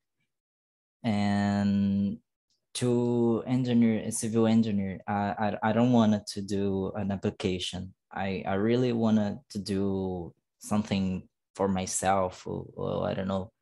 And to a civil engineer, I don't want to do an application. I really wanted to do something for myself, or I don't know.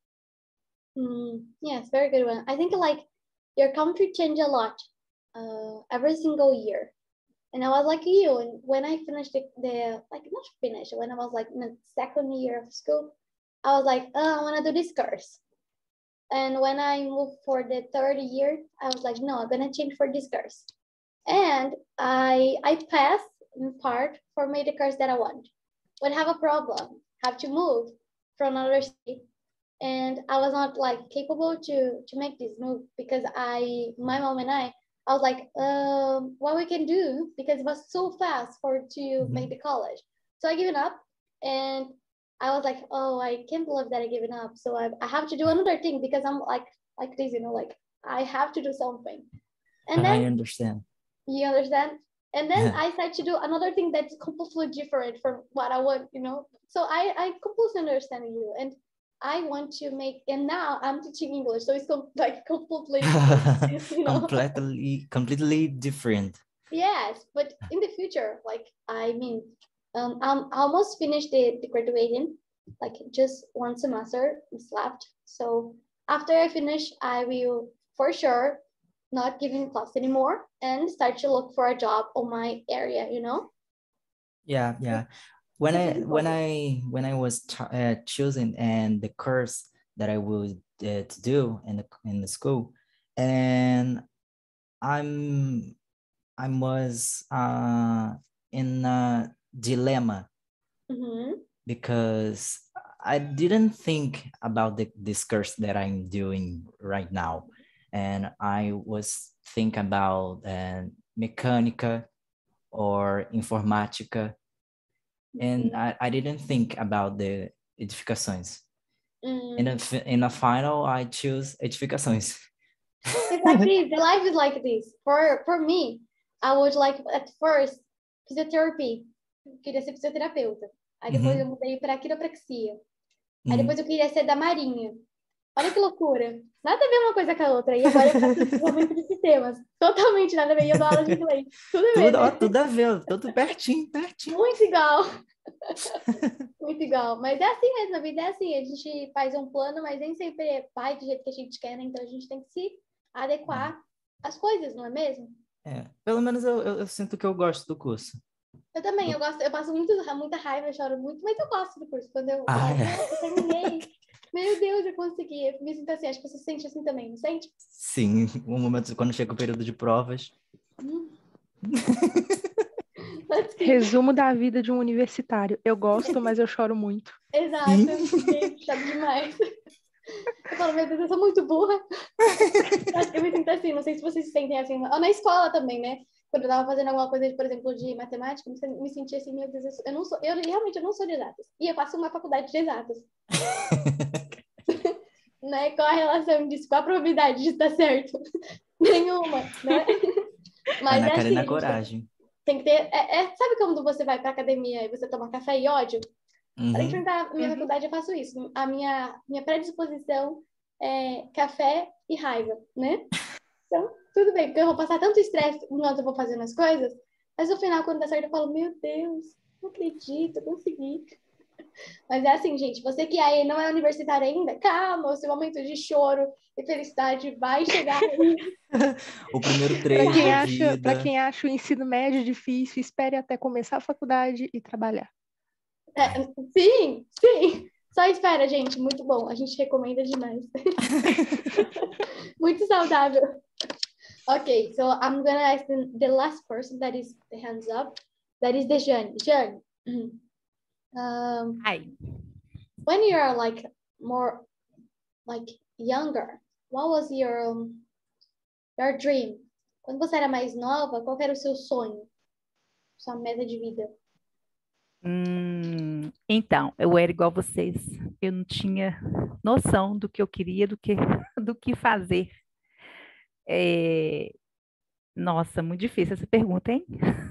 Yes, very good one. I think like your country changed a lot every single year. And I was like you, and when I finished when I was like in the second year of school, I was like, I want to do this course. And when I moved for the third year, I was like, no, I'm gonna change for this course. And I passed in part for me the course that I want. When I have a problem, have to move from another state, and I was not like capable to make this move because my mom and I was like, what we can do, because it was so fast to make the college. So I given up, and I was like, oh, I can't believe that I given up. So I have to do another thing because I'm like this, like I have to do something. And then I understand. You understand? And then I started to do another thing that's completely different from what I want, So I completely understand you. And I want to make, and now I'm teaching English. So it's like completely, completely different. Yes, but in the future, I'm almost finished the graduating, like just one semester is left. So after I finish, I will for sure not giving class anymore and start to look for a job on my area, Yeah. When I was choosing and the course that I would to do in the school, and I was in a dilemma because I didn't think about this course that I'm doing right now, and I was thinking about mecânica or informática, and I didn't think about the edificações. In the final, I choose edificações. Exactly, the life is like this. For me, I was like at first physiotherapy, queria ser fisioterapeuta. Aí depois eu mudei para quiropraxia. Aí depois eu queria ser da marinha. Olha que loucura. Nada a ver uma coisa com a outra. E agora eu faço desenvolvimento de sistemas. Totalmente nada a ver. E eu dou aula de inglês. Tudo a ver, Tudo, ó, né? tudo a ver, tudo pertinho, pertinho. Muito igual. Muito igual. Mas é assim mesmo, a vida é assim. A gente faz um plano, mas nem sempre vai do jeito que a gente quer, né? Então a gente tem que se adequar às coisas, não é mesmo? Pelo menos eu sinto que eu gosto do curso. Eu também, eu gosto, eu passo muita raiva, eu choro muito, mas eu gosto do curso. Quando eu Ah, falo, é. "Nossa, eu terminei. Meu Deus, eu consegui." Eu me sinto assim, acho que você se sente assim também, não sente? Sim, um momento quando chega o período de provas. Resumo da vida de um universitário. Eu gosto, mas eu choro muito. Exato, gente, choro demais. Eu falo, meu Deus, eu sou muito burra. Acho que eu me sinto assim, não sei se vocês se sentem assim. Ou na escola também, né? Quando eu tava fazendo alguma coisa, por exemplo, de matemática, eu me sentia assim, meu Deus, eu realmente não sou de exatas. E eu faço uma faculdade de exatas. Né? Qual a relação disso? Qual a probabilidade de estar certo? Nenhuma, né? Vai Mas na é cara e assim, na gente, coragem. tem que ter... sabe quando você vai pra academia e você toma café e ódio? Para Uhum. enfrentar a minha faculdade, eu faço isso. A minha predisposição é café e raiva, né? Então, tudo bem, porque eu vou passar tanto estresse enquanto eu vou fazendo as coisas, mas no final, quando dá certo, eu falo, meu Deus, não acredito, eu consegui. Mas é assim, gente, você que aí não é universitário ainda, calma, o seu momento de choro e felicidade vai chegar aí. O primeiro Para treino quem da acha, para vida. quem acha o ensino médio difícil, espere até começar a faculdade e trabalhar. Sim, sim. Só espera, gente, muito bom. A gente recomenda demais. Muito saudável. Okay, so I'm gonna ask the last person that is the hands up. That is the Jeanne. Jeanne, Ai, when you are like more like younger, what was your dream? Quando você era mais nova, qual era o seu sonho? Sua meta de vida? então, eu era igual vocês. Eu não tinha noção do que eu queria, do que fazer. Nossa, muito difícil essa pergunta, hein?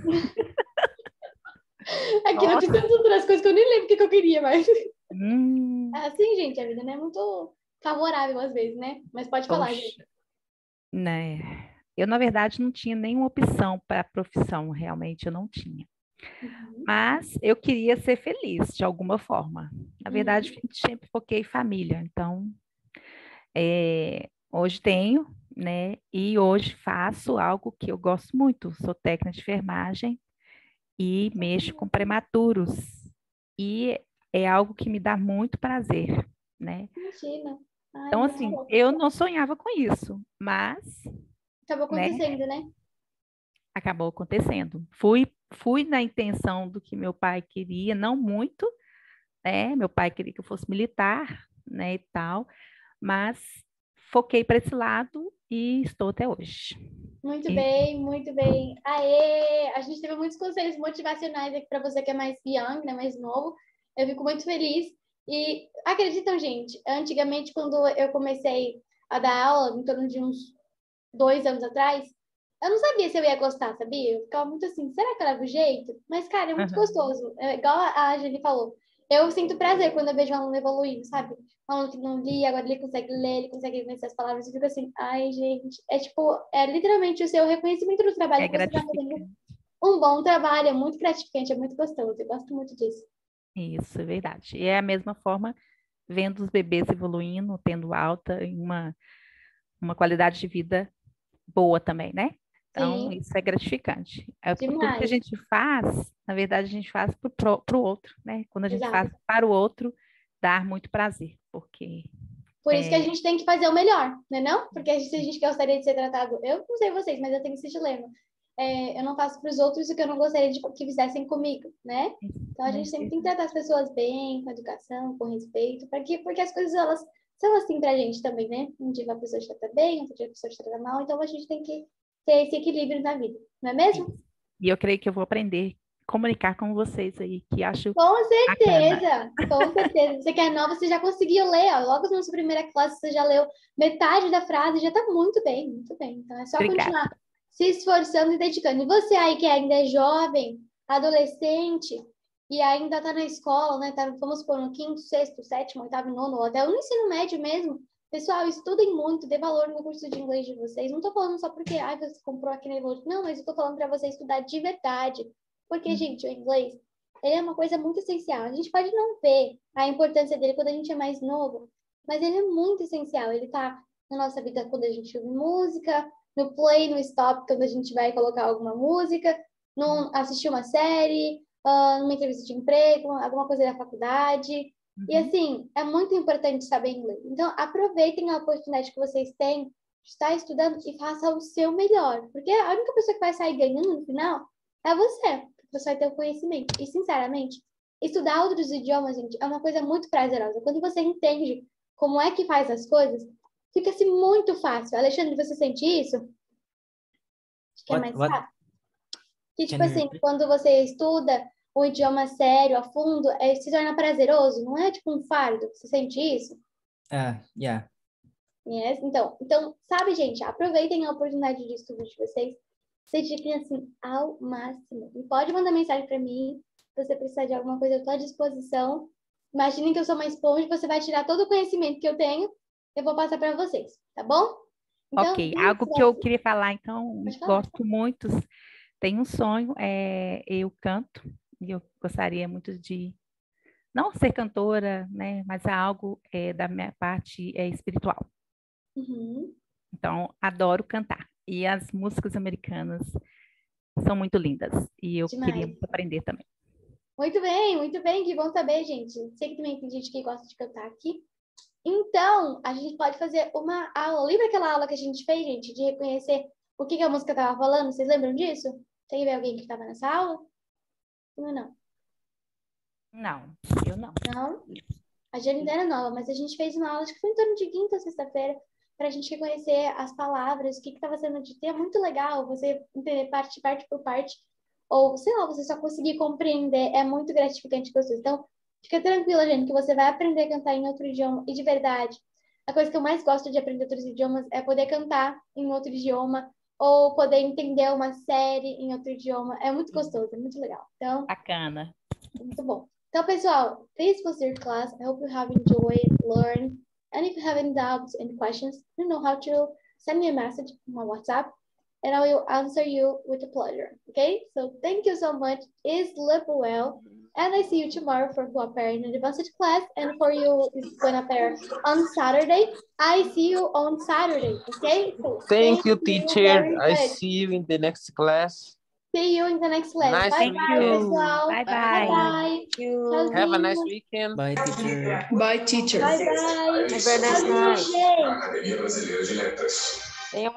Aqui eu fiz tantas outras coisas que eu nem lembro o que eu queria, mas... Hum, Assim, gente, a vida não é muito favorável às vezes, né? Mas pode falar, Poxa. gente. né? Eu, na verdade, não tinha nenhuma opção para a profissão, realmente eu não tinha. Mas eu queria ser feliz de alguma forma. Na verdade, sempre foquei em família. Então, hoje tenho, né? E hoje faço algo que eu gosto muito. Sou técnica de enfermagem e mexo com prematuros. E é algo que me dá muito prazer, né? Imagina. Ai, Então, muito assim, bom. eu não sonhava com isso, mas Acabou acontecendo, né? acabou acontecendo. Fui na intenção do que meu pai queria, não muito, né? Meu pai queria que eu fosse militar, né, e tal, mas foquei para esse lado e estou até hoje. Muito bem, muito bem. Aê! A gente teve muitos conselhos motivacionais aqui para você que é mais young, né, mais novo. Eu fico muito feliz. E acreditam, gente, antigamente, quando eu comecei a dar aula, em torno de uns 2 anos atrás, eu não sabia se eu ia gostar, sabia? Eu ficava muito assim, será que eu levo jeito? Mas, cara, é muito gostoso. É igual a Jenny falou. Eu sinto prazer quando eu vejo um aluno evoluindo, sabe? Um aluno que não lia, agora ele consegue ler, ele consegue vencer as palavras. Eu fico assim, ai, gente. É tipo, é literalmente o seu reconhecimento do trabalho É que você está fazendo. Um bom trabalho, é muito gratificante, é muito gostoso. Eu gosto muito disso. Isso, é verdade. E é a mesma forma, vendo os bebês evoluindo, tendo alta, em uma qualidade de vida boa também, né? Então, Sim. isso é gratificante. Tudo que a Demais. gente faz, na verdade, a gente faz para o outro, né? Quando a gente Exato. faz para o outro, dá muito prazer, porque Por isso que a gente tem que fazer o melhor, né não? Porque se a gente gostaria de ser tratado... Eu não sei vocês, mas eu tenho esse dilema. Eu não faço para os outros o que eu não gostaria de que fizessem comigo, né? Então a gente sempre tem que tratar as pessoas bem, com educação, com respeito, porque as coisas, elas são assim pra gente também, né? Um dia a pessoa te trata bem, outro dia a pessoa te trata mal, então a gente tem que ter esse equilíbrio na vida, não é mesmo? E eu creio que eu vou aprender a comunicar com vocês aí, que acho Com certeza, bacana. com certeza. Você que é nova, você já conseguiu ler, ó. Logo na sua primeira classe, você já leu metade da frase, já tá muito bem, muito bem. Então é só continuar se esforçando e dedicando. E você aí que ainda é jovem, adolescente, e ainda tá na escola, né? Tá, vamos supor, no 5º, 6º, 7º, 8º, 9º, ou até no ensino médio mesmo, Pessoal, estudem muito, dê valor no curso de inglês de vocês. Não tô falando só porque você comprou aqui na Evolution. Não, mas eu tô falando para você estudar de verdade. Porque, gente, o inglês, ele é uma coisa muito essencial. A gente pode não ver a importância dele quando a gente é mais novo, mas ele é muito essencial. Ele tá na nossa vida quando a gente ouve música, no play, no stop, quando a gente vai colocar alguma música, assistir uma série, numa entrevista de emprego, alguma coisa da faculdade. E assim, é muito importante saber inglês. Então, aproveitem a oportunidade que vocês têm de estar estudando e façam o seu melhor. Porque a única pessoa que vai sair ganhando no final é você. Porque você vai ter o conhecimento. E, sinceramente, estudar outros idiomas, gente, é uma coisa muito prazerosa. Quando você entende como é que faz as coisas, fica-se muito fácil. Alexandre, você sente isso? Acho que é mais fácil. Que, tipo assim, quando você estuda o idioma sério, a fundo, se torna prazeroso, não é tipo um fardo. Você sente isso? Yeah. Yes? Então, sabe, gente, aproveitem a oportunidade de estudo de vocês, se dediquem assim ao máximo. E pode mandar mensagem para mim, se você precisar de alguma coisa, eu estou à disposição. Imaginem que eu sou uma esponja, você vai tirar todo o conhecimento que eu tenho, eu vou passar para vocês, tá bom? Então, ok, algo que eu queria falar, então, gosto muito, tenho um sonho, eu canto, e eu gostaria muito de, não ser cantora, né, mas algo da minha parte espiritual. Então, adoro cantar. E as músicas americanas são muito lindas. E eu queria muito aprender também. Muito bem, que bom saber, gente. Sei que também tem gente que gosta de cantar aqui. Então, a gente pode fazer uma aula. Lembra aquela aula que a gente fez, gente, de reconhecer o que a música estava falando? Vocês lembram disso? Tem alguém que estava nessa aula? Não. Não, eu não. Não? A Jane era nova, mas a gente fez uma aula, acho que foi em torno de quinta ou sexta-feira, para a gente reconhecer as palavras, o que estava sendo dito. É muito legal você entender parte por parte, ou, sei lá, você só conseguir compreender. É muito gratificante para você. Então, fica tranquila, gente, que você vai aprender a cantar em outro idioma. E de verdade, a coisa que eu mais gosto de aprender outros idiomas é poder cantar em outro idioma, ou poder entender uma série em outro idioma. É muito gostoso, é muito legal. Então, bacana. Muito bom. Então, pessoal, this was your class. I hope you have enjoyed, learned. And if you have any doubts and questions, you know how to send me a message on my WhatsApp, and I will answer you with a pleasure. Okay? So thank you so much. Sleep well. And I see you tomorrow for who appear in the advanced class. And for you who's going to appear on Saturday, I see you on Saturday. Okay? So thank you, teacher. I good. see you in the next class. See you in the next class. Nice Bye to bye, meet you. pessoal. Bye Bye bye. bye. Have a nice weekend. Bye, teacher. Bye, teacher. Bye bye. Have a nice night. Gente.